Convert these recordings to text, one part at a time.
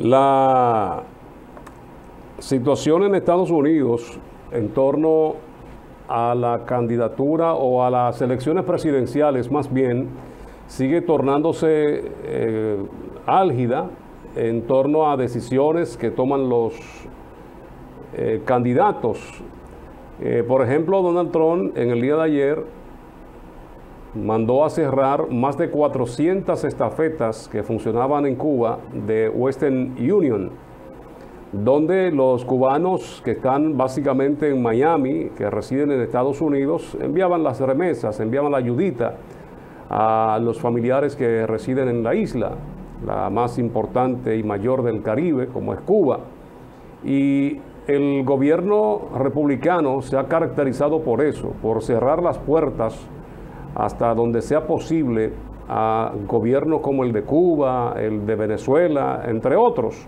La situación en Estados Unidos en torno a la candidatura o a las elecciones presidenciales más bien sigue tornándose álgida en torno a decisiones que toman los candidatos. Por ejemplo, Donald Trump en el día de ayer mandó a cerrar más de 400 estafetas que funcionaban en Cuba de Western Union, donde los cubanos que están básicamente en Miami, que residen en Estados Unidos, enviaban las remesas, enviaban la ayudita a los familiares que residen en la isla, la más importante y mayor del Caribe, como es Cuba. Y el gobierno republicano se ha caracterizado por eso, por cerrar las puertas hasta donde sea posible a gobiernos como el de Cuba, el de Venezuela, entre otros.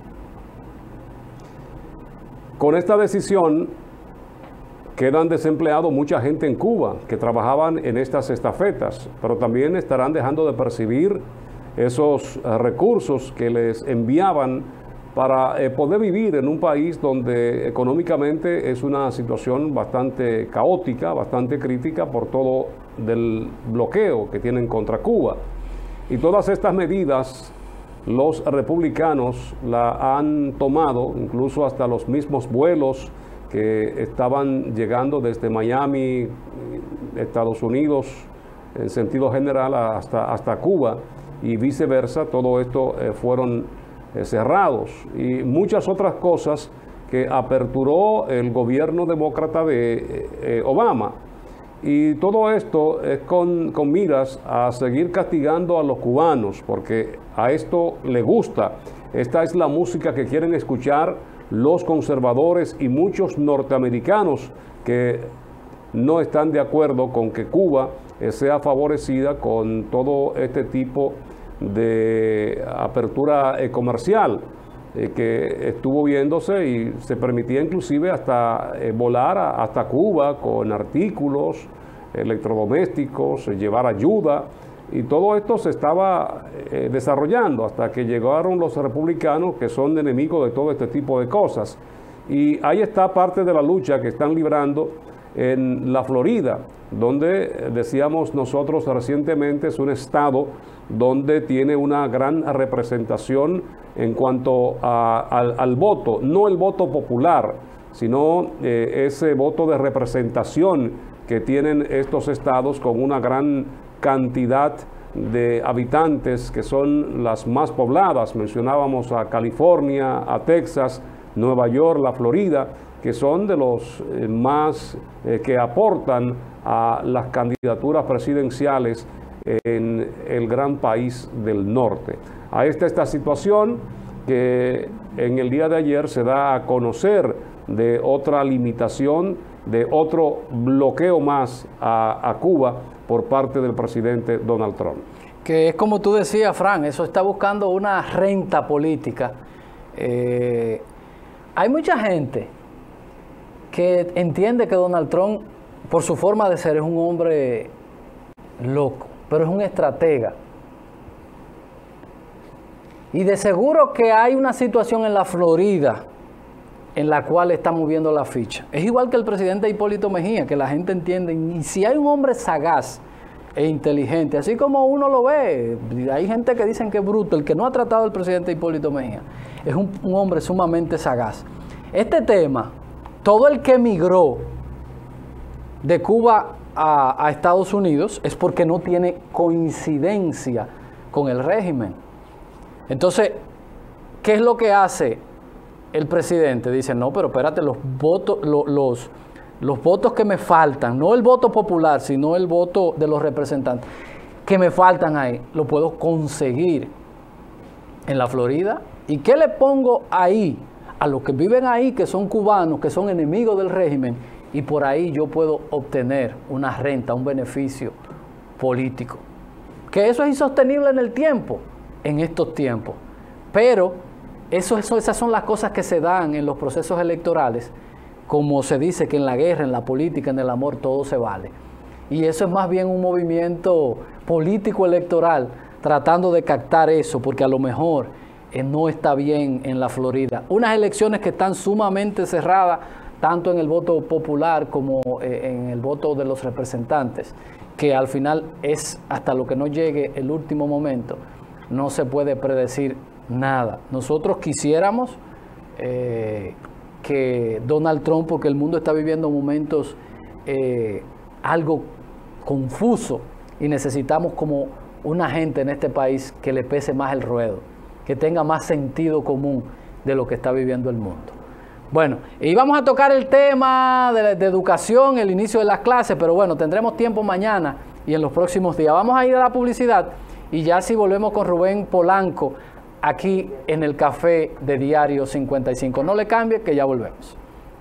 Con esta decisión quedan desempleados mucha gente en Cuba que trabajaban en estas estafetas, pero también estarán dejando de percibir esos recursos que les enviaban para poder vivir en un país donde económicamente es una situación bastante caótica, bastante crítica por todo del bloqueo que tienen contra Cuba. Y todas estas medidas los republicanos la han tomado, incluso hasta los mismos vuelos que estaban llegando desde Miami, Estados Unidos, en sentido general, hasta Cuba y viceversa. Todo esto fueron cerrados, y muchas otras cosas que aperturó el gobierno demócrata de Obama. Y todo esto es con miras a seguir castigando a los cubanos, porque a esto le gusta. Esta es la música que quieren escuchar los conservadores y muchos norteamericanos que no están de acuerdo con que Cuba sea favorecida con todo este tipo de apertura comercial que estuvo viéndose, y se permitía inclusive hasta volar hasta Cuba con artículos electrodomésticos, llevar ayuda, y todo esto se estaba desarrollando hasta que llegaron los republicanos, que son enemigos de todo este tipo de cosas. Y ahí está parte de la lucha que están librando en la Florida, donde decíamos nosotros recientemente es un estado donde tiene una gran representación en cuanto al voto, no el voto popular, sino ese voto de representación que tienen estos estados con una gran cantidad de habitantes que son las más pobladas. Mencionábamos a California, a Texas, Nueva York, la Florida, que son de los más que aportan a las candidaturas presidenciales en el gran país del norte. Ahí está esta situación que en el día de ayer se da a conocer de otra limitación, de otro bloqueo más a Cuba por parte del presidente Donald Trump. Que es como tú decías, Fran, eso está buscando una renta política. Hay mucha gente que entiende que Donald Trump, por su forma de ser, es un hombre loco, pero es un estratega. Y de seguro que hay una situación en la Florida en la cual está moviendo la ficha. Es igual que el presidente Hipólito Mejía, que la gente entiende. Y si hay un hombre sagaz e inteligente, así como uno lo ve, hay gente que dicen que es bruto, el que no ha tratado al presidente Hipólito Mejía, es un hombre sumamente sagaz. Este tema, todo el que emigró de Cuba a Estados Unidos es porque no tiene coincidencia con el régimen. Entonces, ¿qué es lo que hace el presidente? Dice, no, pero espérate, los votos que me faltan, no el voto popular, sino el voto de los representantes, que me faltan ahí, lo puedo conseguir en la Florida. ¿Y qué le pongo ahí? A los que viven ahí, que son cubanos, que son enemigos del régimen, y por ahí yo puedo obtener una renta, un beneficio político. Que eso es insostenible en el tiempo, en estos tiempos. Pero esas son las cosas que se dan en los procesos electorales, como se dice que en la guerra, en la política, en el amor, todo se vale. Y eso es más bien un movimiento político electoral tratando de captar eso, porque a lo mejor no está bien en la Florida. Unas elecciones que están sumamente cerradas, tanto en el voto popular como en el voto de los representantes, que al final es hasta lo que no llegue el último momento, no se puede predecir nada. Nosotros quisiéramos que Donald Trump, porque el mundo está viviendo momentos algo confuso y necesitamos como una gente en este país que le pese más el ruedo, que tenga más sentido común de lo que está viviendo el mundo. Bueno, y vamos a tocar el tema de educación, el inicio de las clases, pero bueno, tendremos tiempo mañana y en los próximos días. Vamos a ir a la publicidad y ya si volvemos con Rubén Polanco aquí en el café de Diario 55. No le cambie, que ya volvemos.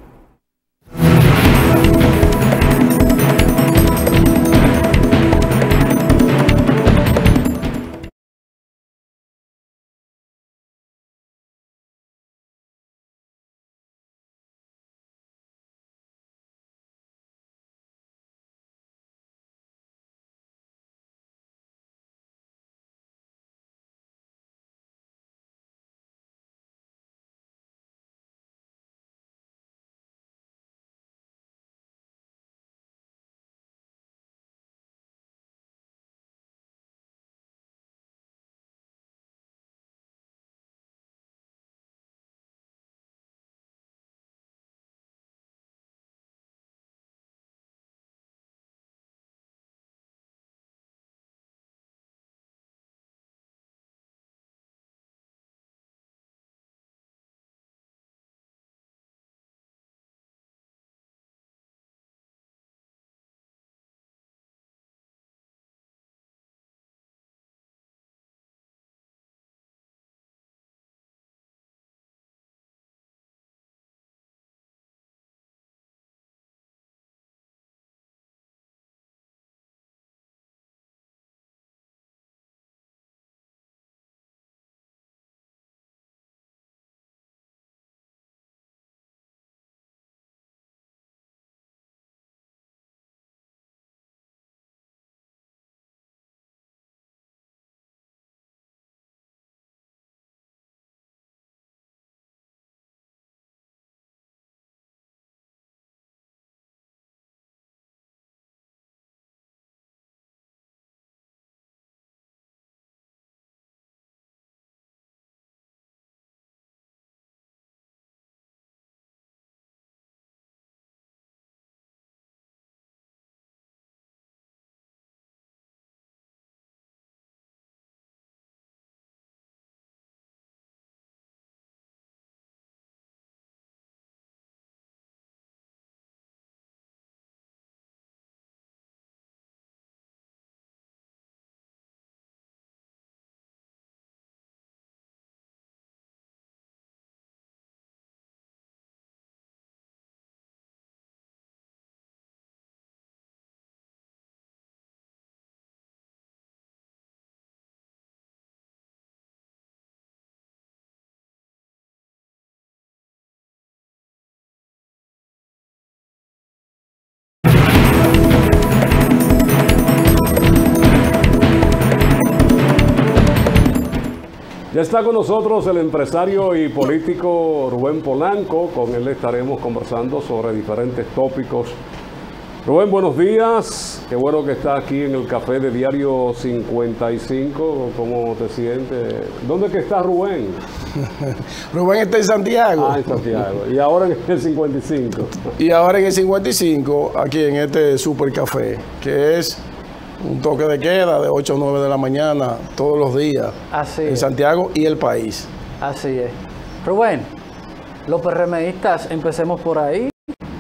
Ya está con nosotros el empresario y político Rubén Polanco. Con él estaremos conversando sobre diferentes tópicos. Rubén, buenos días. Qué bueno que estás aquí en el café de Diario 55. ¿Cómo te sientes? ¿Dónde es que está Rubén? Rubén está en Santiago. Ah, en Santiago. Y ahora en el 55. Y ahora en el 55, aquí en este super café, que es un toque de queda de 8 a 9 de la mañana todos los días. Así en es. Santiago y el país. Así es. Rubén, los PRMistas, empecemos por ahí.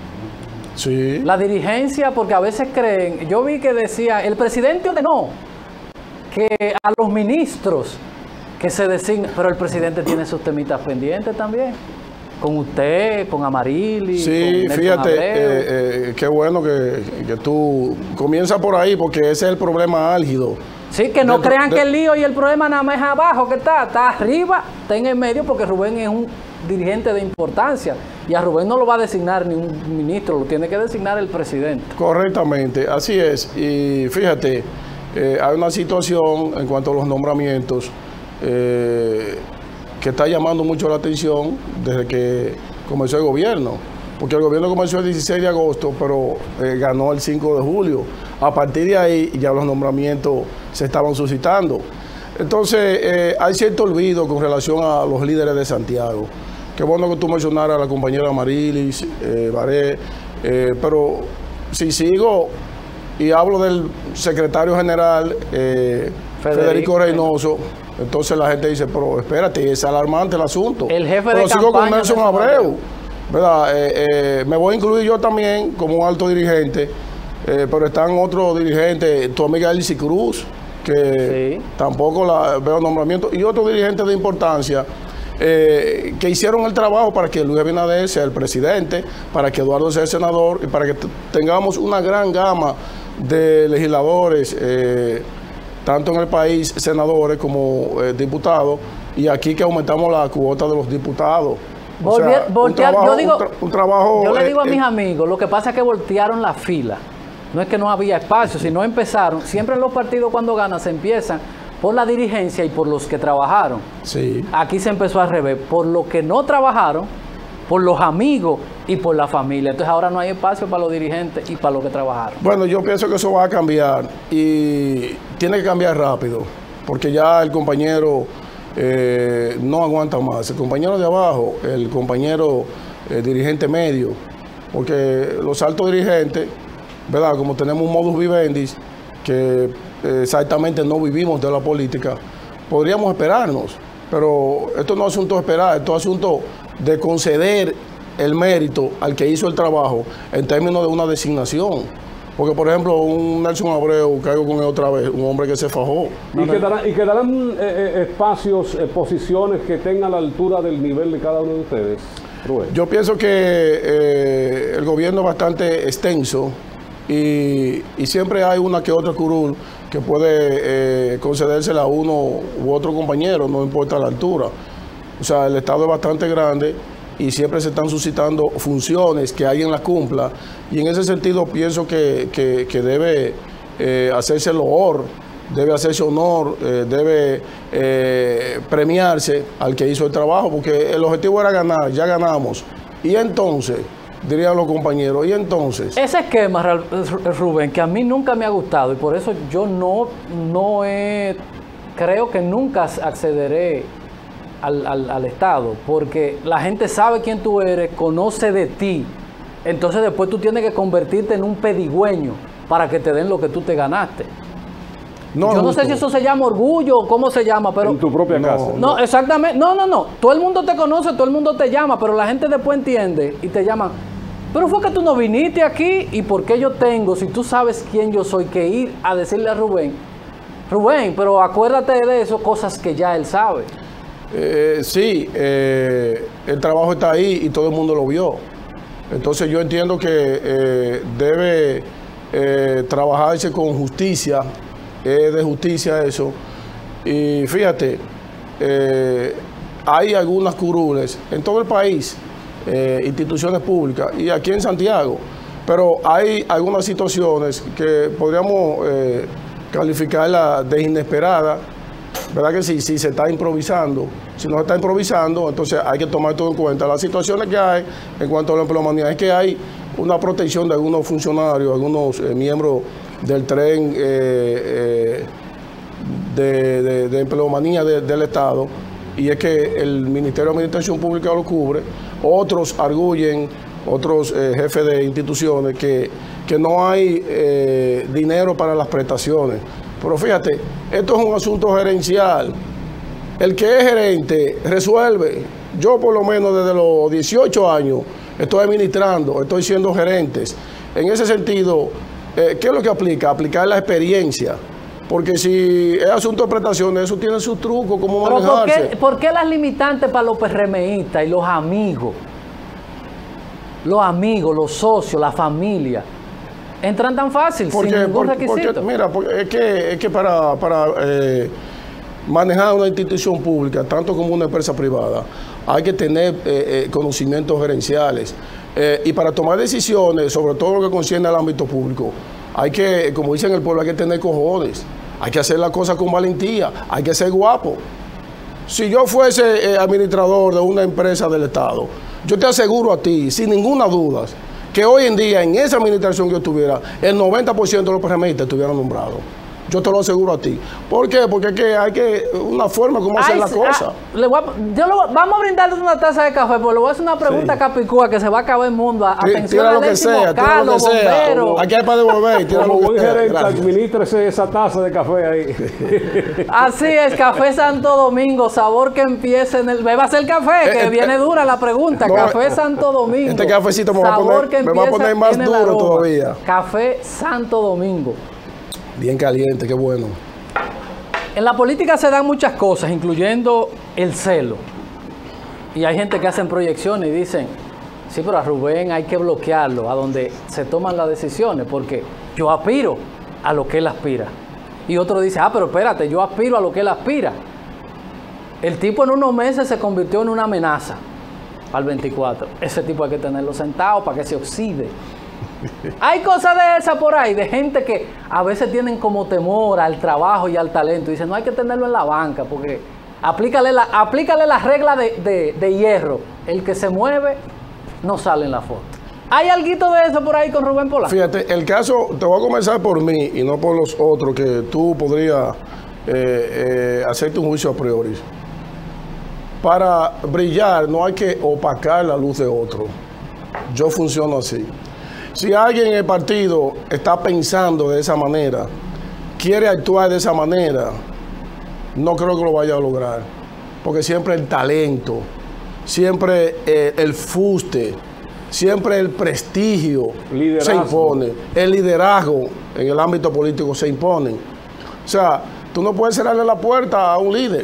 Sí. La dirigencia, porque a veces creen, yo vi que decía, el presidente ordenó que a los ministros que se designen, pero el presidente tiene sus temitas pendientes también. Con usted, con Amarili. Sí, con fíjate, qué bueno que tú comienzas por ahí, porque ese es el problema álgido. Sí, que no crean que el lío y el problema nada más es abajo, que está arriba, está en el medio, porque Rubén es un dirigente de importancia y a Rubén no lo va a designar ni un ministro, lo tiene que designar el presidente. Correctamente, así es. Y fíjate, hay una situación en cuanto a los nombramientos. que está llamando mucho la atención desde que comenzó el gobierno. Porque el gobierno comenzó el 16 de agosto, pero ganó el 5 de julio. A partir de ahí ya los nombramientos se estaban suscitando. Entonces, hay cierto olvido con relación a los líderes de Santiago. Qué bueno que tú mencionaras a la compañera Marilis, Baré, pero si sigo y hablo del secretario general, Federico Reynoso, entonces la gente dice, pero espérate, es alarmante el asunto. El jefe pero de sigo con campaña Nelson Abreu, ¿verdad? Me voy a incluir yo también como un alto dirigente, pero están otros dirigentes, tu amiga Elsie Cruz, que tampoco veo nombramiento, y otros dirigentes de importancia que hicieron el trabajo para que Luis Abinader sea el presidente, para que Eduardo sea el senador y para que tengamos una gran gama de legisladores, tanto en el país, senadores como diputados, y aquí que aumentamos la cuota de los diputados. Yo le digo a mis amigos, lo que pasa es que voltearon la fila. No es que no había espacio, sino empezaron. Siempre en los partidos cuando ganan se empiezan por la dirigencia y por los que trabajaron. Sí. Aquí se empezó al revés, por los que no trabajaron, por los amigos y por la familia. Entonces ahora no hay espacio para los dirigentes y para los que trabajaron. Bueno, yo pienso que eso va a cambiar y tiene que cambiar rápido, porque ya el compañero no aguanta más. El compañero de abajo, el compañero dirigente medio, porque los altos dirigentes, ¿verdad? Como tenemos un modus vivendi que exactamente no vivimos de la política, podríamos esperarnos, pero esto no es asunto de esperar, esto es asunto de conceder el mérito al que hizo el trabajo en términos de una designación. Porque, por ejemplo, un Nelson Abreu, caigo con él otra vez, un hombre que se fajó. Y quedarán espacios, posiciones que tengan a la altura del nivel de cada uno de ustedes, Rubén. Yo pienso que el gobierno es bastante extenso y siempre hay una que otra curul que puede concedérsela a uno u otro compañero, no importa la altura. O sea, el Estado es bastante grande y siempre se están suscitando funciones que alguien las cumpla, y en ese sentido pienso que debe hacerse loor, debe hacerse honor, debe premiarse al que hizo el trabajo, porque el objetivo era ganar, ya ganamos. Y entonces, dirían los compañeros, y entonces... Ese esquema, Rubén, que a mí nunca me ha gustado, y por eso yo creo que nunca accederé al Estado, porque la gente sabe quién tú eres, conoce de ti, entonces después tú tienes que convertirte en un pedigüeño para que te den lo que tú te ganaste. Yo no sé si eso se llama orgullo o cómo se llama, pero... En tu propia casa. No, exactamente. No. Todo el mundo te conoce, todo el mundo te llama, pero la gente después entiende y te llaman. Pero fue que tú no viniste aquí, y por qué yo tengo, si tú sabes quién yo soy, que ir a decirle a Rubén, pero acuérdate de eso, cosas que ya él sabe. Sí, el trabajo está ahí y todo el mundo lo vio. Entonces yo entiendo que debe trabajarse con justicia, de justicia eso. Y fíjate, hay algunas curules en todo el país, instituciones públicas y aquí en Santiago, pero hay algunas situaciones que podríamos calificarlas de inesperadas. ¿Verdad que sí? Si se está improvisando, si no se está improvisando, entonces hay que tomar todo en cuenta. Las situaciones que hay en cuanto a la empleomanía es que hay una protección de algunos funcionarios, algunos miembros del tren de empleomanía del Estado, y es que el Ministerio de Administración Pública lo cubre. Otros arguyen, otros jefes de instituciones, que no hay dinero para las prestaciones. Pero fíjate, esto es un asunto gerencial. El que es gerente resuelve. Yo por lo menos desde los 18 años estoy administrando, estoy siendo gerentes. En ese sentido, ¿qué es lo que aplica? Aplicar la experiencia. Porque si es asunto de prestaciones, eso tiene sus trucos, cómo manejarse. ¿Por qué las limitantes para los PRMistas y los amigos? Los amigos, los socios, la familia, entran tan fácil, sin ningún requisito. Mira, es que para manejar una institución pública, tanto como una empresa privada, hay que tener conocimientos gerenciales. Y para tomar decisiones, sobre todo lo que concierne al ámbito público, hay que, como dicen en el pueblo, hay que tener cojones. Hay que hacer las cosas con valentía, hay que ser guapo. si yo fuese administrador de una empresa del Estado, yo te aseguro a ti, sin ninguna duda, que hoy en día, en esa administración que yo tuviera, el 90% de los PRMistas estuvieran nombrados. Yo te lo aseguro a ti. ¿Por qué? Porque es que hay una forma como hacer la cosa. Vamos a brindarle una taza de café, pero le voy a hacer una pregunta a Capicúa que se va a acabar el mundo. Atención al décimo cargo, bombero. Aquí hay para devolver. Como buen gerente, administrese esa taza de café ahí. Así es, Café Santo Domingo, sabor que empiece en el... Beba el café, que viene dura la pregunta. No, Café Santo Domingo. Este cafecito me va a poner más duro todavía. Café Santo Domingo. Bien caliente, qué bueno. En la política se dan muchas cosas, incluyendo el celo. Y hay gente que hacen proyecciones y dicen, sí, pero a Rubén hay que bloquearlo, a donde se toman las decisiones, porque yo aspiro a lo que él aspira. Y otro dice, pero espérate, yo aspiro a lo que él aspira. El tipo en unos meses se convirtió en una amenaza al 24. Ese tipo hay que tenerlo sentado para que se oxide. Hay cosas de esas por ahí, de gente que a veces tienen como temor al trabajo y al talento. Dicen, no hay que tenerlo en la banca, porque aplícale la regla de hierro. El que se mueve no sale en la foto. ¿Hay alguito de eso por ahí con Rubén Polanco? Fíjate, el caso, te voy a comenzar por mí y no por los otros, que tú podrías hacerte un juicio a priori. Para brillar no hay que opacar la luz de otro. Yo funciono así. Si alguien en el partido está pensando de esa manera, quiere actuar de esa manera, no creo que lo vaya a lograr. Porque siempre el talento, siempre el fuste, siempre el prestigio se impone. El liderazgo en el ámbito político se impone. O sea, tú no puedes cerrarle la puerta a un líder.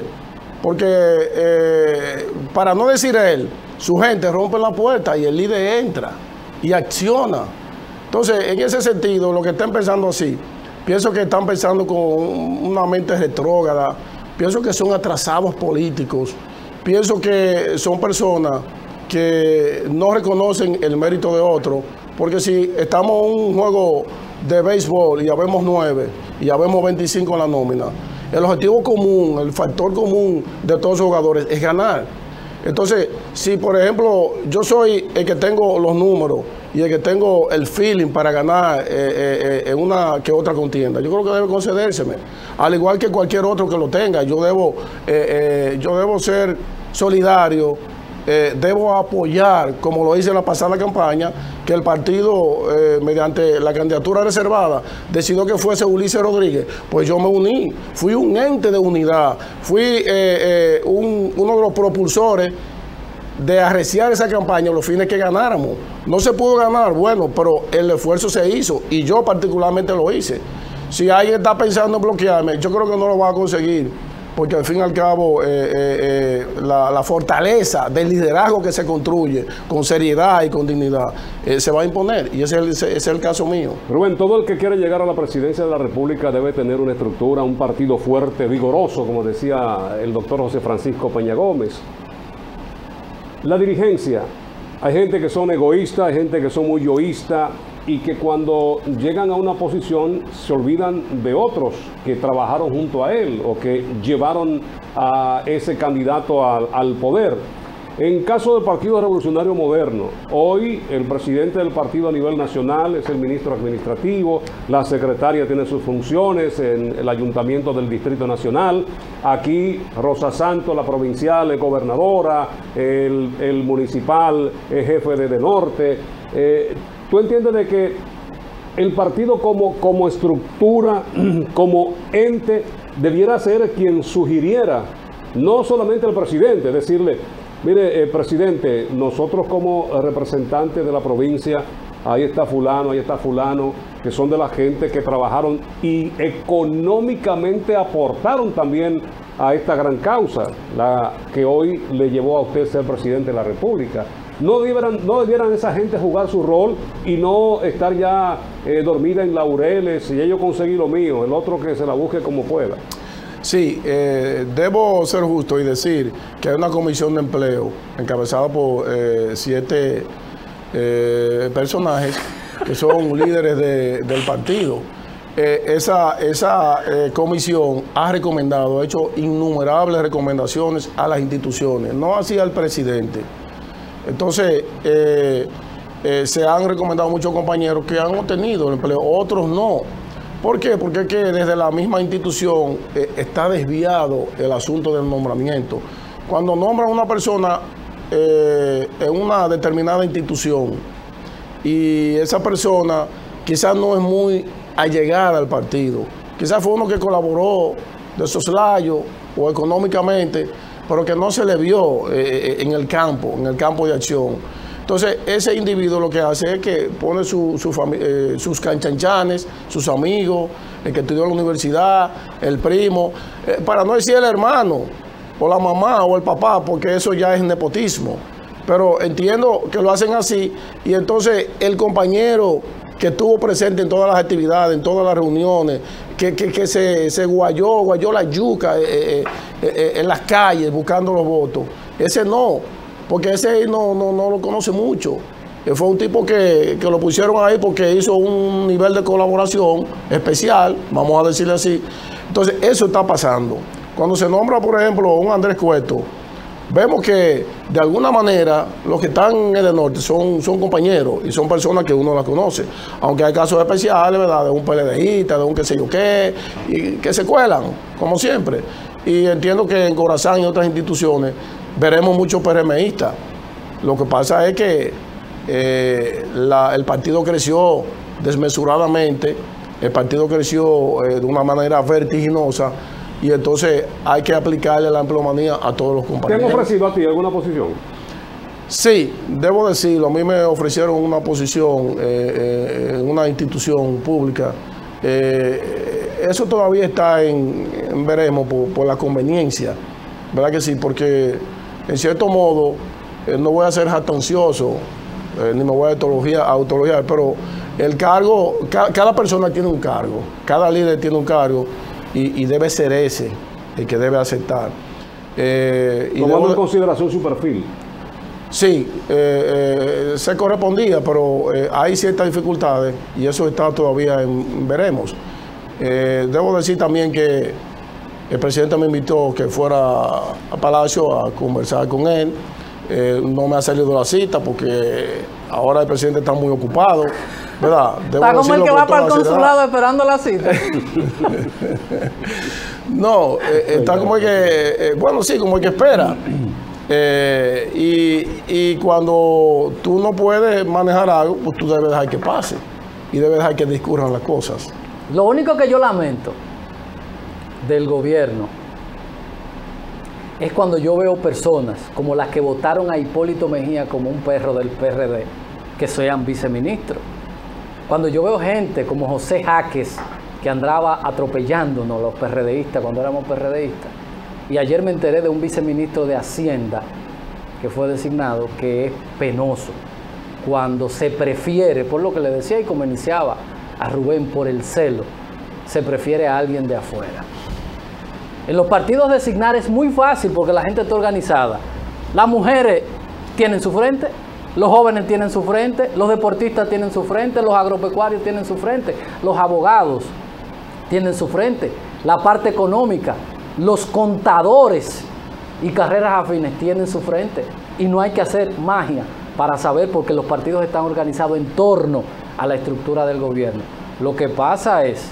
Porque, para no decir él, su gente rompe la puerta y el líder entra y acciona. Entonces, en ese sentido, lo que están pensando así, pienso que están pensando con una mente retrógrada, pienso que son atrasados políticos, pienso que son personas que no reconocen el mérito de otro, porque si estamos en un juego de béisbol y ya vemos 9 y ya vemos 25 en la nómina, el objetivo común, el factor común de todos los jugadores es ganar. Entonces, si por ejemplo yo soy el que tengo los números y el que tengo el feeling para ganar en una que otra contienda, yo creo que debe concedérseme. Al igual que cualquier otro que lo tenga, yo debo ser solidario, debo apoyar, como lo hice en la pasada campaña, que el partido, mediante la candidatura reservada, decidió que fuese Ulises Rodríguez. Pues yo me uní, fui un ente de unidad, fui uno de los propulsores de arreciar esa campaña los fines que ganáramos. No se pudo ganar, bueno, pero el esfuerzo se hizo y yo particularmente lo hice. Si alguien está pensando en bloquearme, yo creo que no lo va a conseguir, porque al fin y al cabo la fortaleza del liderazgo que se construye con seriedad y con dignidad se va a imponer, y ese es el caso mío. Rubén, todo el que quiere llegar a la presidencia de la República debe tener una estructura, un partido fuerte, vigoroso, como decía el doctor José Francisco Peña Gómez. La dirigencia, hay gente que son egoístas, hay gente que son muy yoístas, y que cuando llegan a una posición se olvidan de otros que trabajaron junto a él o que llevaron a ese candidato al poder. En caso del Partido Revolucionario Moderno, hoy el presidente del partido a nivel nacional es el ministro administrativo, la secretaria tiene sus funciones en el ayuntamiento del Distrito Nacional, aquí Rosa Santos, la provincial, es gobernadora, el municipal es jefe de norte. ¿Tú entiendes de que el partido como estructura, como ente, debiera ser quien sugiriera, no solamente el presidente, decirle, mire, presidente, nosotros como representantes de la provincia, ahí está fulano, que son de la gente que trabajaron y económicamente aportaron también a esta gran causa, la que hoy le llevó a usted ser presidente de la República? No debieran esa gente jugar su rol y no estar ya dormida en laureles, y yo conseguí lo mío, el otro que se la busque como pueda. Sí, debo ser justo y decir que hay una comisión de empleo encabezada por 7 personajes que son líderes del partido. esa comisión ha recomendado, ha hecho innumerables recomendaciones a las instituciones, no así al presidente. Entonces, se han recomendado muchos compañeros que han obtenido el empleo, otros no. ¿Por qué? Porque es que desde la misma institución está desviado el asunto del nombramiento. Cuando nombran a una persona en una determinada institución y esa persona quizás no es muy allegada al partido, quizás fue uno que colaboró de soslayo o económicamente, pero que no se le vio en el campo de acción. Entonces, ese individuo lo que hace es que pone sus canchanchanes, sus amigos, el que estudió en la universidad, el primo, para no decir el hermano, o la mamá, o el papá, porque eso ya es nepotismo. Pero entiendo que lo hacen así, y entonces el compañero que estuvo presente en todas las actividades, en todas las reuniones, que se guayó la yuca en las calles buscando los votos, ese no. Porque ese no lo conoce mucho. Fue un tipo que lo pusieron ahí porque hizo un nivel de colaboración especial, vamos a decirle así. Entonces, eso está pasando. Cuando se nombra, por ejemplo, un Andrés Cueto, vemos que, de alguna manera, los que están en el norte son compañeros y son personas que uno las conoce. Aunque hay casos especiales, ¿verdad? De un PLDista, de un qué sé yo qué, y que se cuelan, como siempre. Y entiendo que en Corazán y otras instituciones veremos muchos PRMistas. Lo que pasa es que el partido creció desmesuradamente, el partido creció de una manera vertiginosa y entonces hay que aplicarle la empleomanía a todos los compañeros. ¿Te han ofrecido a ti alguna posición? Sí, debo decirlo. A mí me ofrecieron una posición en una institución pública. Eso todavía está en veremos por la conveniencia. ¿Verdad que sí? Porque en cierto modo no voy a ser jactancioso ni me voy a autologiar, pero el cargo, cada persona tiene un cargo, cada líder tiene un cargo y debe ser ese el que debe aceptar. Tomando en consideración su perfil. Sí, se correspondía, pero hay ciertas dificultades y eso está todavía en veremos. Debo decir también que el presidente me invitó que fuera a Palacio a conversar con él. No me ha salido la cita porque ahora el presidente está muy ocupado, ¿verdad? Está como el que va para el consulado esperando la cita. No, está como el que, bueno, sí, como el que espera. Y cuando tú no puedes manejar algo, pues tú debes dejar que pase y debes dejar que discurran las cosas. Lo único que yo lamento del gobierno es cuando yo veo personas como las que votaron a Hipólito Mejía como un perro del PRD que sean viceministros. Cuando yo veo gente como José Jaques que andaba atropellándonos los PRDistas cuando éramos PRDistas, y ayer me enteré de un viceministro de Hacienda que fue designado, que es penoso cuando se prefiere, por lo que le decía y como iniciaba a Rubén, por el celo, se prefiere a alguien de afuera. En los partidos designar es muy fácil porque la gente está organizada. Las mujeres tienen su frente, los jóvenes tienen su frente, los deportistas tienen su frente, los agropecuarios tienen su frente, los abogados tienen su frente, la parte económica, los contadores y carreras afines tienen su frente. Y no hay que hacer magia para saber porque los partidos están organizados en torno a la estructura del gobierno. Lo que pasa es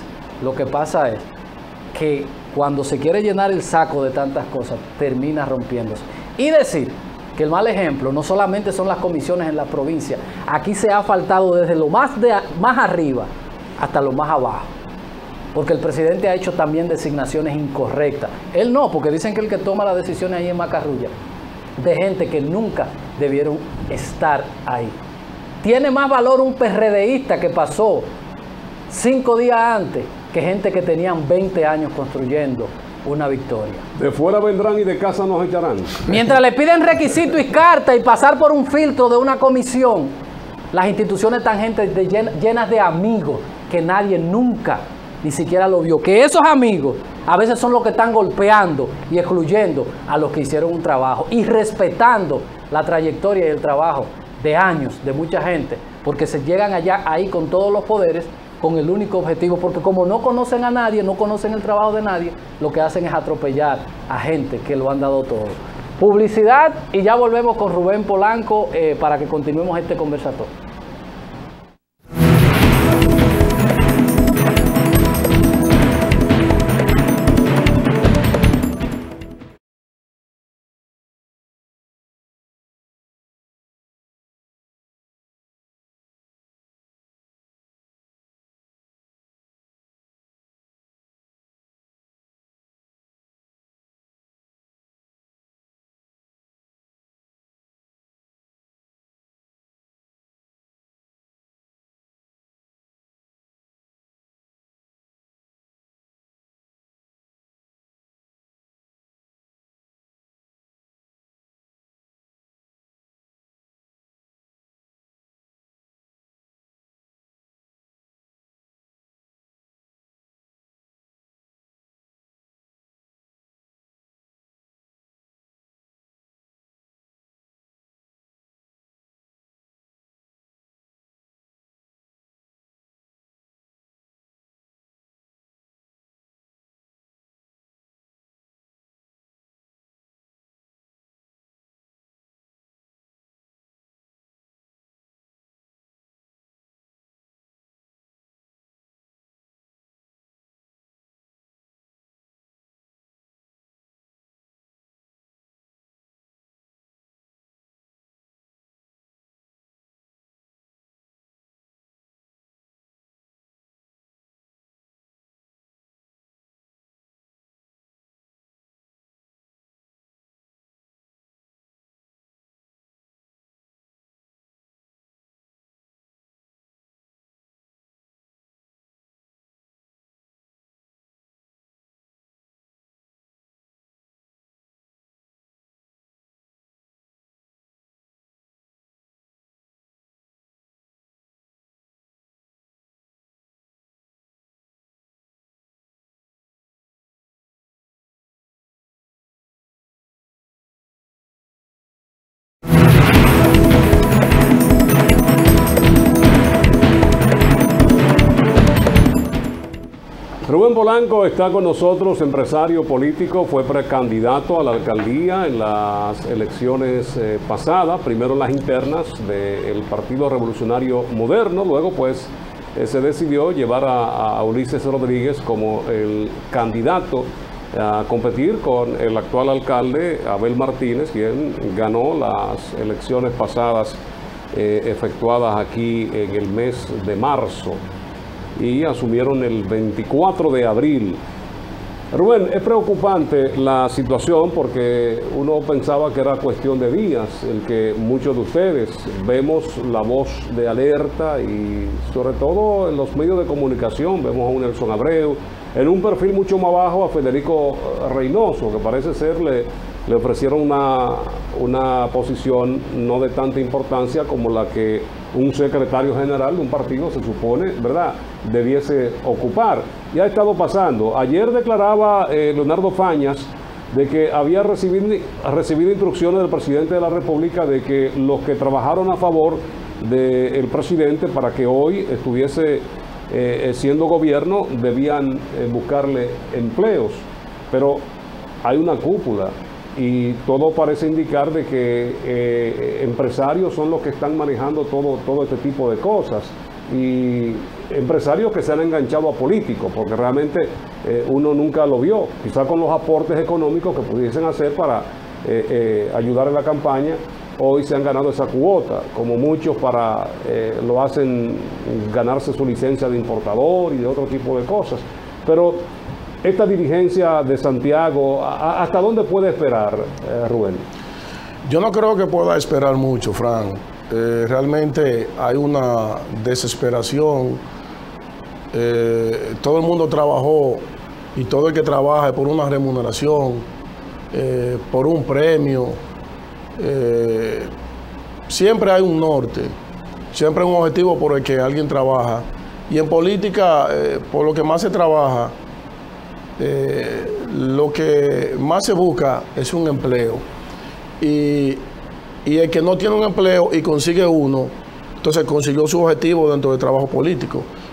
que cuando se quiere llenar el saco de tantas cosas, termina rompiéndose. Y decir que el mal ejemplo no solamente son las comisiones en la provincia, aquí se ha faltado desde lo más arriba hasta lo más abajo. Porque el presidente ha hecho también designaciones incorrectas. Él no, porque dicen que el que toma las decisiones ahí es Macarrulla, de gente que nunca debieron estar ahí. Tiene más valor un PRDista que pasó 5 días antes que gente que tenían 20 años construyendo una victoria. De fuera vendrán y de casa nos echarán. Mientras le piden requisitos y cartas y pasar por un filtro de una comisión, las instituciones están llenas de amigos que nadie nunca ni siquiera lo vio. Que esos amigos a veces son los que están golpeando y excluyendo a los que hicieron un trabajo y respetando la trayectoria y el trabajo de años de mucha gente, porque se llegan allá ahí con todos los poderes con el único objetivo, porque como no conocen a nadie, no conocen el trabajo de nadie, lo que hacen es atropellar a gente que lo han dado todo. Publicidad y ya volvemos con Rubén Polanco para que continuemos este conversatorio. Rubén Polanco está con nosotros, empresario político, fue precandidato a la alcaldía en las elecciones pasadas, primero las internas del Partido Revolucionario Moderno, luego pues se decidió llevar a Ulises Rodríguez como el candidato a competir con el actual alcalde Abel Martínez, quien ganó las elecciones pasadas efectuadas aquí en el mes de marzo, y asumieron el 24 de abril. Rubén, es preocupante la situación porque uno pensaba que era cuestión de días el que muchos de ustedes vemos la voz de alerta y sobre todo en los medios de comunicación vemos a un Nelson Abreu, en un perfil mucho más bajo a Federico Reynoso, que parece ser le ofrecieron una posición no de tanta importancia como la que un secretario general de un partido se supone, ¿verdad?, debiese ocupar. Y ha estado pasando. Ayer declaraba Leonardo Fañas de que había recibido instrucciones del presidente de la República de que los que trabajaron a favor del presidente para que hoy estuviese siendo gobierno debían buscarle empleos. Pero hay una cúpula y todo parece indicar de que empresarios son los que están manejando todo este tipo de cosas, y empresarios que se han enganchado a políticos, porque realmente uno nunca lo vio, quizá con los aportes económicos que pudiesen hacer para ayudar en la campaña. Hoy se han ganado esa cuota, como muchos lo hacen ganarse su licencia de importador y de otro tipo de cosas. Pero esta dirigencia de Santiago, ¿hasta dónde puede esperar, Rubén? Yo no creo que pueda esperar mucho, Fran. Realmente hay una desesperación. Todo el mundo trabajó, y todo el que trabaja es por una remuneración, por un premio. Siempre hay un norte, siempre hay un objetivo por el que alguien trabaja. Y en política, por lo que más se trabaja, lo que más se busca es un empleo. Y el que no tiene un empleo y consigue uno, entonces consiguió su objetivo dentro del trabajo político.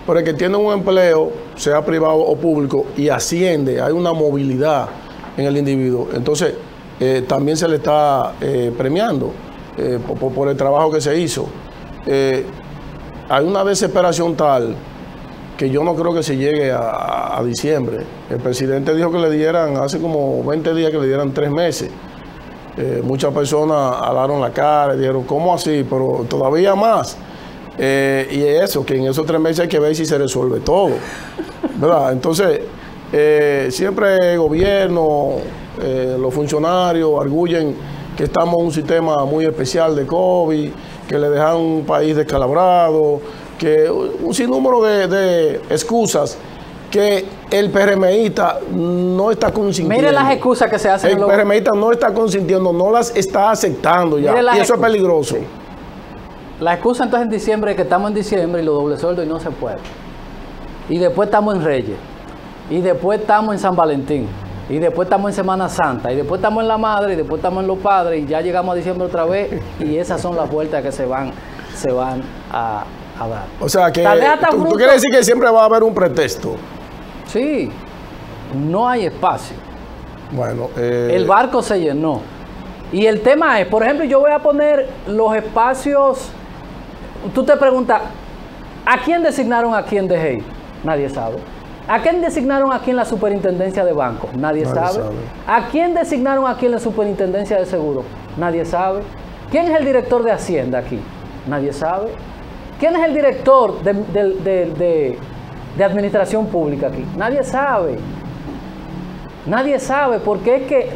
pero el que tiene un empleo, sea privado o público, y asciende, hay una movilidad en el individuo, entonces también se le está premiando por el trabajo que se hizo. Hay una desesperación tal que yo no creo que se llegue a diciembre. El presidente dijo que le dieran, hace como 20 días, que le dieran 3 meses. Muchas personas alaron la cara y dijeron, ¿cómo así? Pero todavía más. Y eso, que en esos 3 meses hay que ver si se resuelve todo, ¿verdad? Entonces, siempre el gobierno, los funcionarios arguyen que estamos en un sistema muy especial de COVID, que le dejan un país descalabrado, que un sinnúmero de excusas que el PRMista no está consintiendo. Mire las excusas que se hacen. El PRMista no está consintiendo, no las está aceptando ya. Y eso es peligroso. Sí. La excusa entonces en diciembre es que estamos en diciembre y los doble sueldos y no se puede. Y después estamos en Reyes. Y después estamos en San Valentín. Y después estamos en Semana Santa. Y después estamos en la Madre. Y después estamos en los Padres. Y ya llegamos a diciembre otra vez. Y esas son las vueltas que se van a dar. O sea que tú quieres decir que siempre va a haber un pretexto. Sí. No hay espacio. Bueno. El barco se llenó. Y el tema es, por ejemplo, yo voy a poner los espacios. Tú te preguntas, ¿a quién designaron aquí en DGI? Nadie sabe. ¿A quién designaron aquí en la superintendencia de bancos? Nadie sabe. ¿A quién designaron aquí en la superintendencia de seguros? Nadie sabe. ¿Quién es el director de Hacienda aquí? Nadie sabe. ¿Quién es el director de administración pública aquí? Nadie sabe. Nadie sabe, porque es que...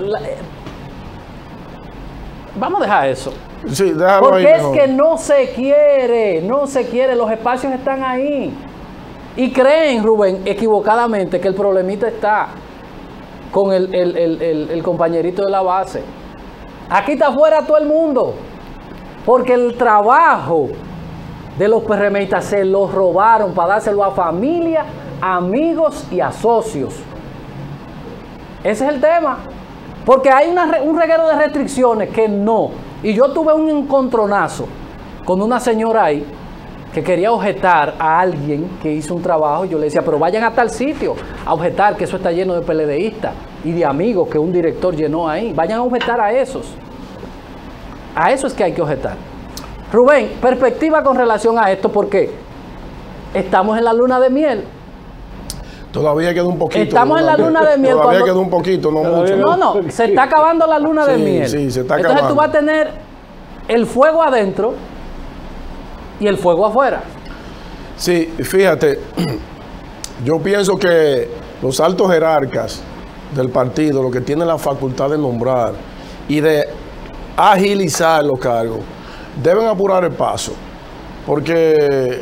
Vamos a dejar eso. Sí, déjalo porque ahí, es que no se quiere, los espacios están ahí. Y creen, Rubén, equivocadamente, que el problemita está con el compañerito de la base. Aquí está afuera todo el mundo. Porque el trabajo de los PRMistas se los robaron para dárselo a familia, amigos y a socios. Ese es el tema. Porque hay un reguero de restricciones que no. Y yo tuve un encontronazo con una señora ahí que quería objetar a alguien que hizo un trabajo. Yo le decía, pero vayan a tal sitio a objetar, que eso está lleno de PLDistas y de amigos que un director llenó ahí. Vayan a objetar a esos. A eso es que hay que objetar. Rubén, perspectiva con relación a esto, porque estamos en la luna de miel. Todavía queda un poquito. Estamos en la luna de miel. Todavía queda un poquito, no mucho. No, se está acabando la luna de miel. Sí, se está Entonces acabando. tú vas a tener el fuego adentro y el fuego afuera. Sí, fíjate, yo pienso que los altos jerarcas del partido, los que tienen la facultad de nombrar y de agilizar los cargos, deben apurar el paso. Porque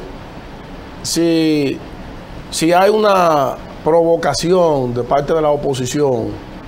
si hay una provocación de parte de la oposición,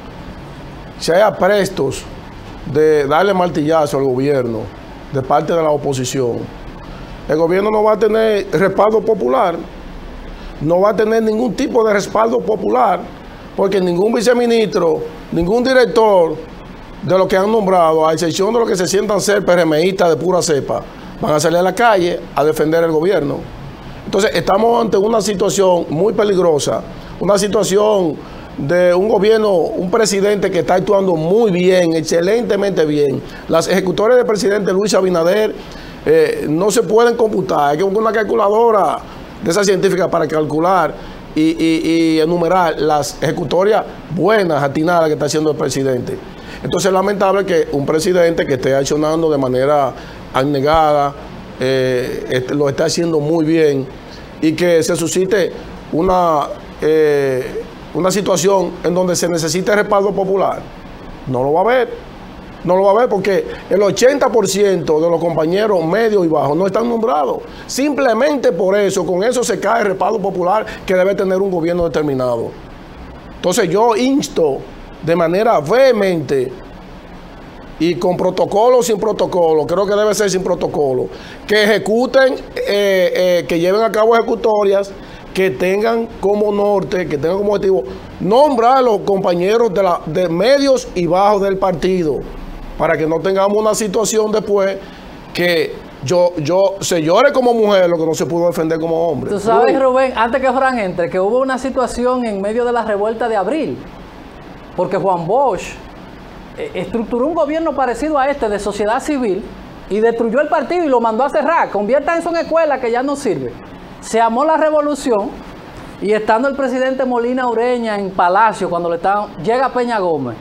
si hay aprestos de darle martillazo al gobierno de parte de la oposición, el gobierno no va a tener respaldo popular, no va a tener ningún tipo de respaldo popular, porque ningún viceministro, ningún director de los que han nombrado, a excepción de los que se sientan ser PRMistas de pura cepa, van a salir a la calle a defender el gobierno. Entonces, estamos ante una situación muy peligrosa, una situación de un gobierno, un presidente que está actuando muy bien, excelentemente bien. Las ejecutorias del presidente Luis Abinader no se pueden computar. Hay que buscar una calculadora de esa científica para calcular y enumerar las ejecutorias buenas, atinadas que está haciendo el presidente. Entonces, es lamentable que un presidente que esté accionando de manera abnegada, lo está haciendo muy bien, y que se suscite una situación en donde se necesite respaldo popular. No lo va a haber. No lo va a haber porque el 80% de los compañeros medios y bajos no están nombrados. Simplemente por eso, con eso se cae el respaldo popular que debe tener un gobierno determinado. Entonces yo insto de manera vehemente y con protocolo o sin protocolo, creo que debe ser sin protocolo, que ejecuten, que lleven a cabo ejecutorias que tengan como norte, que tengan como objetivo nombrar a los compañeros de medios y bajos del partido, para que no tengamos una situación después que se llore como mujer lo que no se pudo defender como hombre. Tú sabes, Rubén, antes que Fran entre, que hubo una situación en medio de la revuelta de abril, porque Juan Bosch estructuró un gobierno parecido a este de sociedad civil y destruyó el partido y lo mandó a cerrar. Conviertan eso en escuela que ya no sirve. Se armó la revolución y estando el presidente Molina Ureña en Palacio, cuando llega Peña Gómez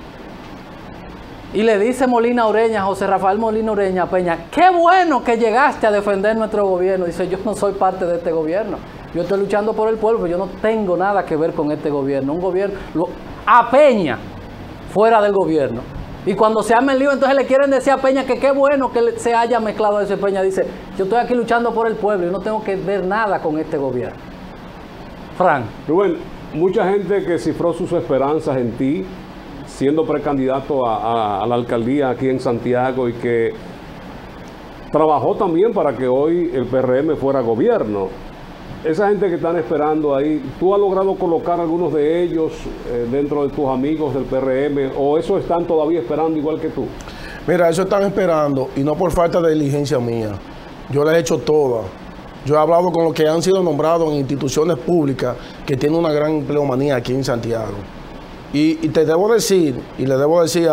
y le dice Molina Ureña, José Rafael Molina Ureña a Peña, qué bueno que llegaste a defender nuestro gobierno. Dice, yo no soy parte de este gobierno, yo estoy luchando por el pueblo, pero yo no tengo nada que ver con este gobierno. Un gobierno, a Peña, fuera del gobierno. Y cuando se arma el lío, entonces le quieren decir a Peña que qué bueno que se haya mezclado eso. Peña dice, yo estoy aquí luchando por el pueblo y no tengo que ver nada con este gobierno. Fran. Rubén, mucha gente que cifró sus esperanzas en ti, siendo precandidato a la alcaldía aquí en Santiago y que trabajó también para que hoy el PRM fuera gobierno. Esa gente que están esperando ahí, ¿tú has logrado colocar algunos de ellos dentro de tus amigos del PRM o eso están todavía esperando igual que tú? Mira, eso están esperando y no por falta de diligencia mía. Yo la he hecho toda. Yo he hablado con los que han sido nombrados en instituciones públicas que tienen una gran empleomanía aquí en Santiago. Y te debo decir, y le debo decir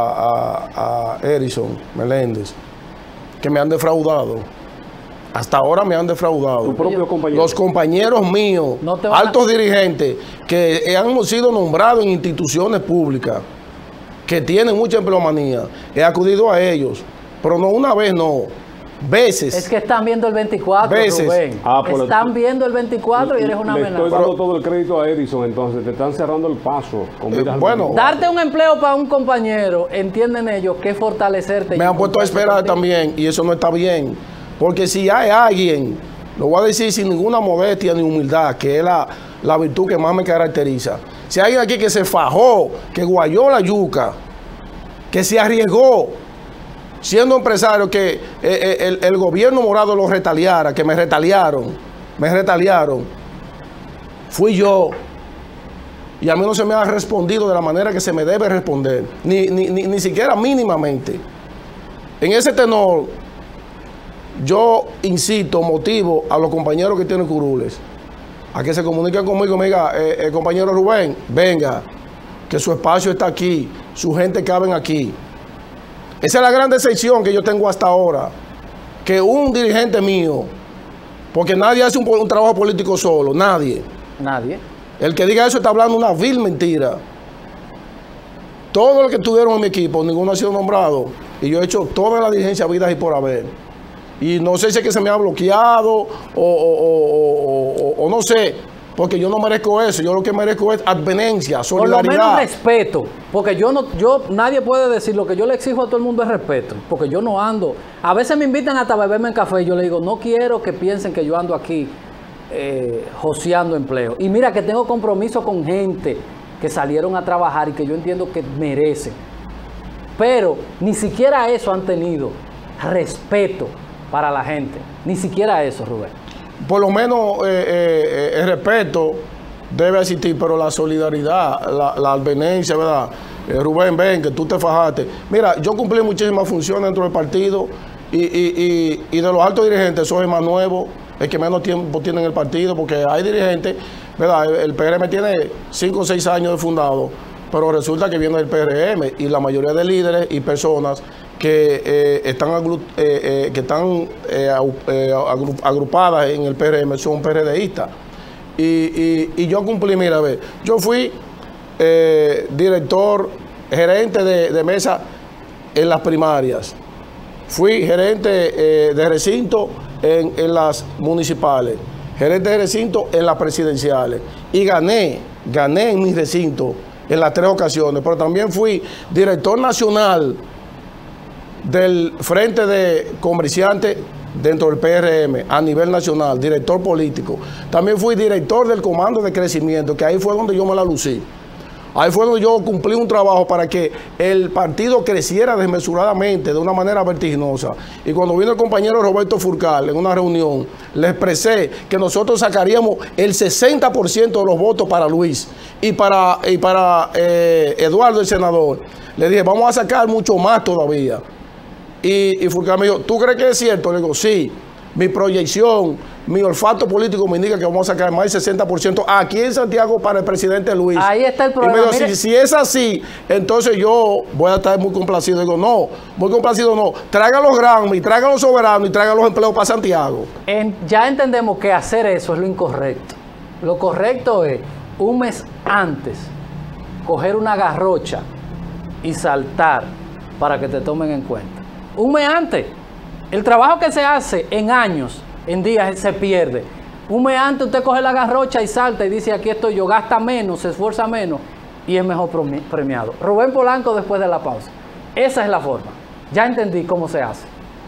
a Erison Meléndez, que me han defraudado. Hasta ahora me han defraudado. ¿Tu propio compañero? Los compañeros míos, altos dirigentes, que han sido nombrados en instituciones públicas, que tienen mucha empleomanía, he acudido a ellos, pero no una vez, no. Veces. Es que están viendo el 24, veces. Rubén. Están viendo el 24 y eres una amenaza. Le estoy dando todo el crédito a Edison, entonces te están cerrando el paso. Bueno, darte un empleo para un compañero, entienden ellos que es fortalecerte. Me han puesto a esperar también y eso no está bien. Porque si hay alguien, lo voy a decir sin ninguna modestia ni humildad, que es la virtud que más me caracteriza. Si hay alguien aquí que se fajó, que guayó la yuca, que se arriesgó, siendo empresario, que el gobierno morado lo retaliara, que me retaliaron, fui yo. Y a mí no se me ha respondido de la manera que se me debe responder, ni siquiera mínimamente. En ese tenor, yo incito, motivo a los compañeros que tienen curules a que se comuniquen conmigo, me diga, compañero Rubén, venga, que su espacio está aquí, su gente caben aquí. Esa es la gran decepción que yo tengo hasta ahora, que un dirigente mío, porque nadie hace un trabajo político solo, nadie. El que diga eso está hablando una vil mentira. Todos los que estuvieron en mi equipo, ninguno ha sido nombrado, y yo he hecho toda la diligencia vidas y por haber. Y no sé si es que se me ha bloqueado o no sé, porque yo no merezco eso. Yo lo que merezco es advenencia, solidaridad. Por lo menos respeto, porque nadie puede decir, lo que yo le exijo a todo el mundo es respeto, porque yo no ando. A veces me invitan hasta a beberme en café y yo le digo, no quiero que piensen que yo ando aquí joseando empleo. Y mira que tengo compromiso con gente que salieron a trabajar y que yo entiendo que merecen. Pero ni siquiera eso han tenido, respeto para la gente. Ni siquiera eso, Rubén. Por lo menos el respeto debe existir, pero la solidaridad, la advenencia, ¿verdad? Rubén, ven, que tú te fajaste. Mira, yo cumplí muchísimas funciones dentro del partido y de los altos dirigentes soy el más nuevo, el que menos tiempo tiene en el partido, porque hay dirigentes, ¿verdad? El PRM tiene 5 o 6 años de fundado, pero resulta que viene del PRM y la mayoría de líderes y personas que están agrupadas en el PRM son PRDistas. Y yo cumplí, mira, a ver, yo fui director, gerente de mesa en las primarias. Fui gerente de recinto en las municipales, gerente de recinto en las presidenciales. Y gané en mi recinto en las 3 ocasiones, pero también fui director nacional del Frente de Comerciantes dentro del PRM a nivel nacional, director político. También fui director del Comando de Crecimiento, que ahí fue donde yo me la lucí. Ahí fue donde yo cumplí un trabajo para que el partido creciera desmesuradamente, de una manera vertiginosa. Y cuando vino el compañero Roberto Furcal en una reunión, le expresé que nosotros sacaríamos el 60% de los votos para Luis y para Eduardo, el senador. Le dije, vamos a sacar mucho más todavía. Y Fulcar me dijo, ¿tú crees que es cierto? Le digo, sí. Mi proyección, mi olfato político me indica que vamos a sacar más del 60% aquí en Santiago para el presidente Luis. Ahí está el problema. Y me dijo, si es así, entonces yo voy a estar muy complacido. Digo, no, muy complacido no. Traigan los Grammy, traigan los soberanos y traigan los empleos para Santiago. Ya entendemos que hacer eso es lo incorrecto. Lo correcto es, un mes antes, coger una garrocha y saltar para que te tomen en cuenta. Un mes antes. El trabajo que se hace en años, en días, se pierde. Un mes antes usted coge la garrocha y salta y dice, aquí estoy yo, gasta menos, se esfuerza menos y es mejor premiado. Rubén Polanco después de la pausa. Esa es la forma. Ya entendí cómo se hace.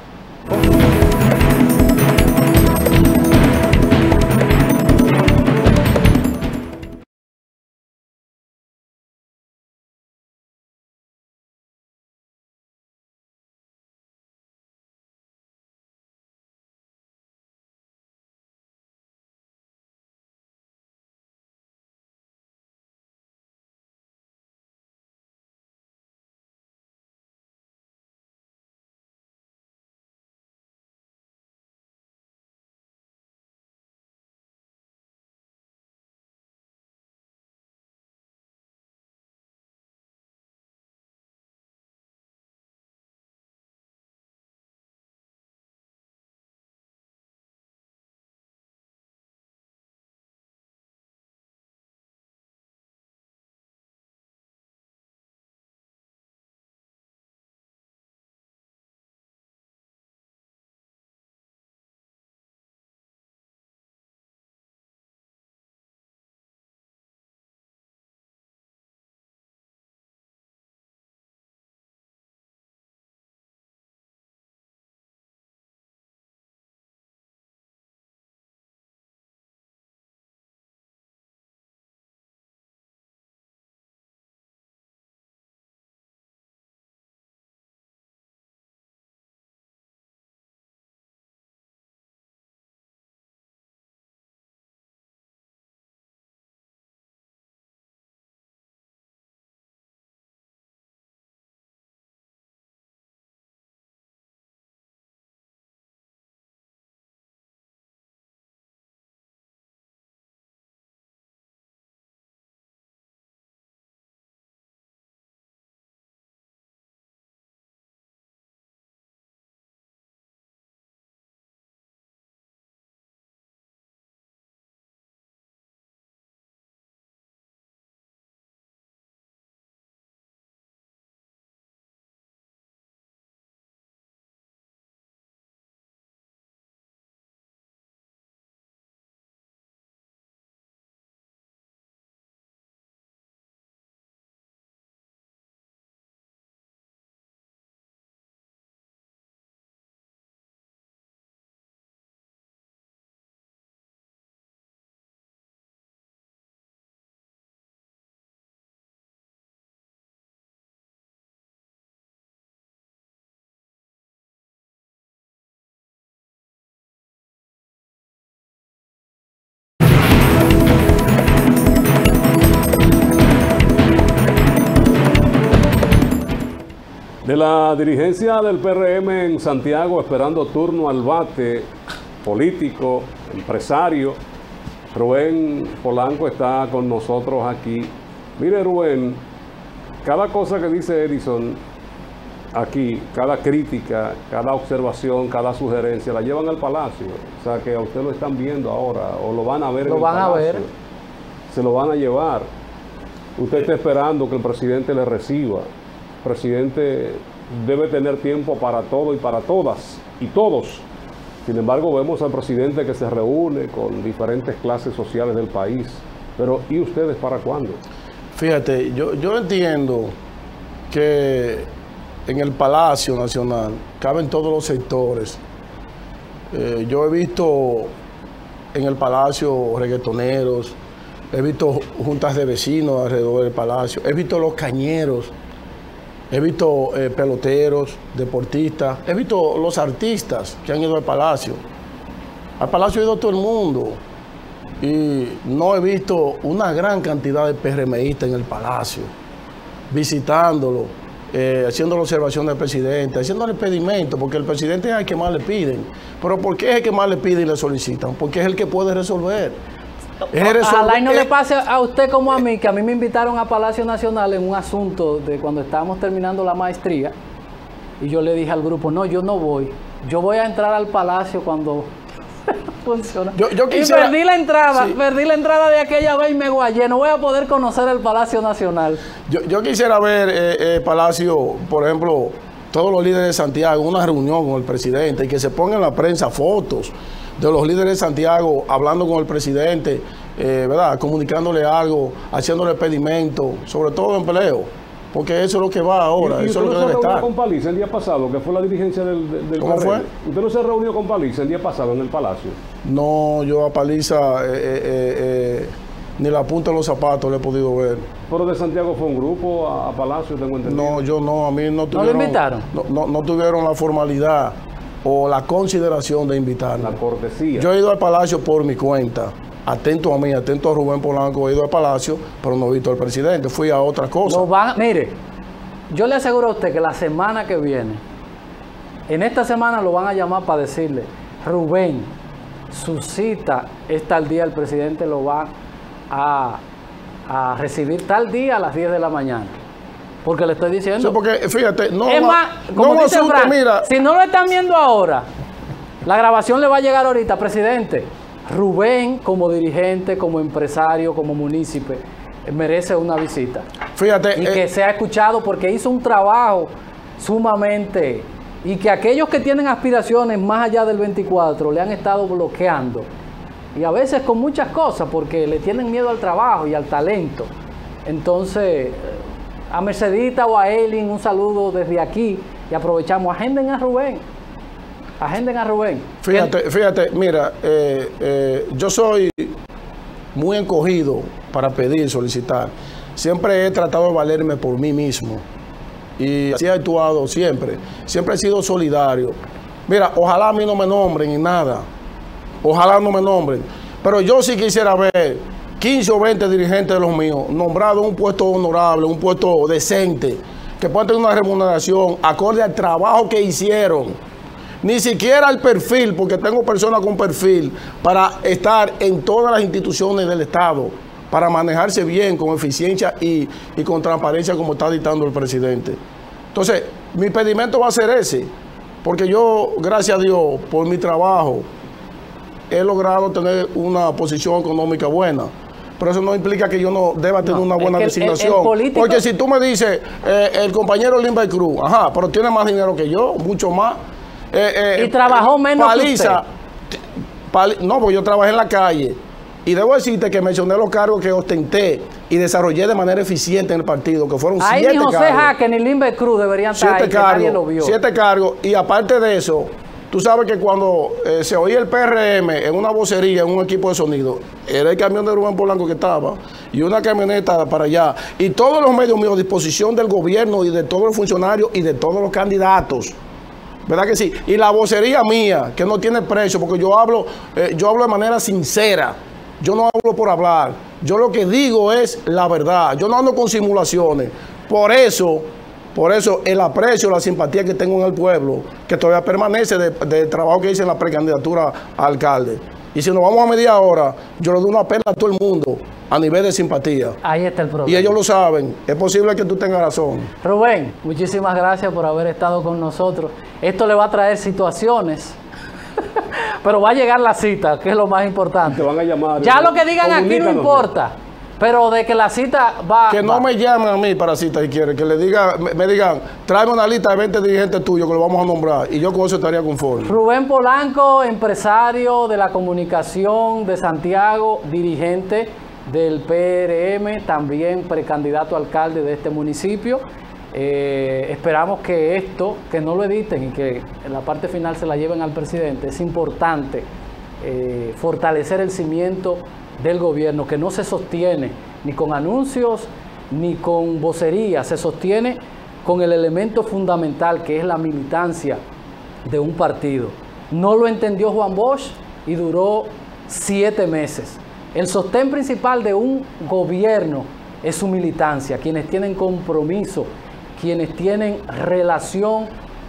De la dirigencia del PRM en Santiago, esperando turno al bate, político, empresario, Rubén Polanco está con nosotros aquí. Mire, Rubén, cada cosa que dice Edison aquí, cada crítica, cada observación, cada sugerencia, la llevan al Palacio. O sea, que a usted lo están viendo ahora, o lo van a ver en el Palacio. Lo van a ver. Se lo van a llevar. Usted está esperando que el presidente le reciba. El presidente debe tener tiempo para todo y para todas y todos. Sin embargo, vemos al presidente que se reúne con diferentes clases sociales del país. Pero, ¿y ustedes para cuándo? Fíjate, yo entiendo que en el Palacio Nacional caben todos los sectores. Yo he visto en el Palacio reggaetoneros, he visto juntas de vecinos alrededor del Palacio, he visto los cañeros, he visto peloteros, deportistas, he visto los artistas que han ido al Palacio. Al Palacio ha ido todo el mundo y no he visto una gran cantidad de PRMistas en el Palacio, visitándolo, haciendo la observación del presidente, haciendo el pedimento, porque el presidente es el que más le piden. Pero ¿por qué es el que más le piden y le solicitan? Porque es el que puede resolver. Ojalá y no le pase a usted como a mí, que a mí me invitaron a Palacio Nacional en un asunto de cuando estábamos terminando la maestría, y yo le dije al grupo, no, yo no voy, yo voy a entrar al Palacio cuando funciona. Yo quisiera, y perdí la entrada de aquella vez y me guayé, no voy a poder conocer el Palacio Nacional. Yo quisiera ver Palacio, por ejemplo, todos los líderes de Santiago, una reunión con el presidente y que se pongan en la prensa fotos de los líderes de Santiago hablando con el presidente, ¿verdad? Comunicándole algo, haciéndole pedimento, sobre todo empleo, porque eso es lo que va ahora, eso es lo que debe estar. ¿Usted no se reunió con Paliza el día pasado, que fue la dirigencia del ¿Cómo PRD? fue? ¿Usted no se reunió con Paliza el día pasado en el Palacio? No, yo a Paliza ni la punta de los zapatos le he podido ver. Pero de Santiago fue un grupo a Palacio, tengo entendido. No, yo no, a mí no tuvieron... ¿No lo invitaron? No tuvieron la formalidad o la consideración de invitarme. La cortesía. Yo he ido al Palacio por mi cuenta, atento a mí, atento a Rubén Polanco, he ido al Palacio, pero no he visto al presidente, fui a otra cosa. Mire, yo le aseguro a usted que la semana que viene, en esta semana lo van a llamar para decirle, Rubén, su cita es tal día, el presidente lo va a recibir tal día a las 10 de la mañana. Porque le estoy diciendo. Sí, porque fíjate, no es más, como no dice asunto, Frank, mira. si no lo están viendo ahora, la grabación le va a llegar ahorita, presidente. Rubén, como dirigente, como empresario, como munícipe, merece una visita. Fíjate. Y que sea escuchado porque hizo un trabajo sumamente. Y que aquellos que tienen aspiraciones más allá del 24 le han estado bloqueando. Y a veces con muchas cosas, porque le tienen miedo al trabajo y al talento. Entonces, a Mercedita o a Eileen, un saludo desde aquí. Y aprovechamos, agenden a Rubén. Agenden a Rubén. Fíjate, mira, yo soy muy encogido para pedir, solicitar. Siempre he tratado de valerme por mí mismo. Y así he actuado siempre. Siempre he sido solidario. Mira, ojalá a mí no me nombren en nada. Ojalá no me nombren. Pero yo sí quisiera ver 15 o 20 dirigentes de los míos nombrados en un puesto honorable, un puesto decente, que puedan tener una remuneración acorde al trabajo que hicieron. Ni siquiera al perfil, porque tengo personas con perfil para estar en todas las instituciones del Estado, para manejarse bien, con eficiencia y con transparencia como está dictando el presidente. Entonces, mi pedimento va a ser ese, porque yo, gracias a Dios, por mi trabajo, he logrado tener una posición económica buena. Pero eso no implica que yo no deba tener una buena designación. Porque si tú me dices, el compañero Limber Cruz, ajá, pero tiene más dinero que yo, mucho más. Y trabajó menos Paliza, que usted. No, porque yo trabajé en la calle. Y debo decirte que mencioné los cargos que ostenté y desarrollé de manera eficiente en el partido, que fueron 7 cargos. Ahí ni José Jaque ni Limber Cruz deberían estar ahí, que nadie lo vio. 7 cargos. Y aparte de eso, tú sabes que cuando se oía el PRM en una vocería, en un equipo de sonido, era el camión de Rubén Polanco que estaba, y una camioneta para allá. Y todos los medios míos a disposición del gobierno y de todos los funcionarios y de todos los candidatos. ¿Verdad que sí? Y la vocería mía, que no tiene precio, porque yo hablo de manera sincera. Yo no hablo por hablar. Yo lo que digo es la verdad. Yo no ando con simulaciones. Por eso el aprecio, la simpatía que tengo en el pueblo, que todavía permanece del trabajo que hice en la precandidatura a alcalde. Y si nos vamos a medir ahora, yo le doy una pela a todo el mundo a nivel de simpatía. Ahí está el problema. Y ellos lo saben. Es posible que tú tengas razón. Rubén, muchísimas gracias por haber estado con nosotros. Esto le va a traer situaciones, pero va a llegar la cita, que es lo más importante. Te van a llamar. Ya lo que digan aquí no importa. Pero de que la cita va... Que no me llamen a mí para cita si quieren. Que me digan, tráeme una lista de 20 dirigentes tuyos que lo vamos a nombrar. Y yo con eso estaría conforme. Rubén Polanco, empresario de la comunicación de Santiago, dirigente del PRM, también precandidato a alcalde de este municipio. Esperamos que esto, que no lo editen y que en la parte final se la lleven al presidente. Es importante fortalecer el cimiento del gobierno, que no se sostiene ni con anuncios ni con vocería, se sostiene con el elemento fundamental que es la militancia de un partido. No lo entendió Juan Bosch y duró 7 meses. El sostén principal de un gobierno es su militancia, quienes tienen compromiso, quienes tienen relación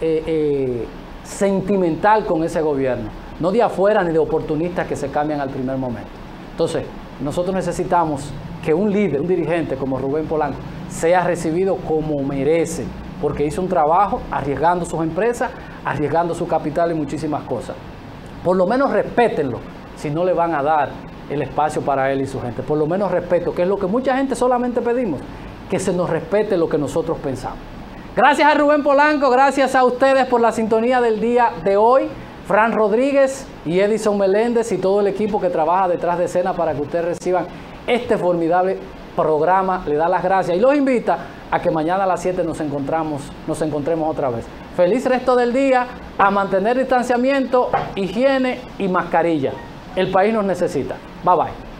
sentimental con ese gobierno, no de afuera ni de oportunistas que se cambian al primer momento. Entonces, nosotros necesitamos que un líder, un dirigente como Rubén Polanco, sea recibido como merece, porque hizo un trabajo arriesgando sus empresas, arriesgando su capital y muchísimas cosas. Por lo menos respétenlo, si no le van a dar el espacio para él y su gente. Por lo menos respeto, que es lo que mucha gente solamente pedimos, que se nos respete lo que nosotros pensamos. Gracias a Rubén Polanco, gracias a ustedes por la sintonía del día de hoy. Fran Rodríguez y Edison Meléndez y todo el equipo que trabaja detrás de escena para que ustedes reciban este formidable programa. Le da las gracias y los invita a que mañana a las 7 nos encontremos otra vez. Feliz resto del día, a mantener distanciamiento, higiene y mascarilla. El país nos necesita. Bye bye.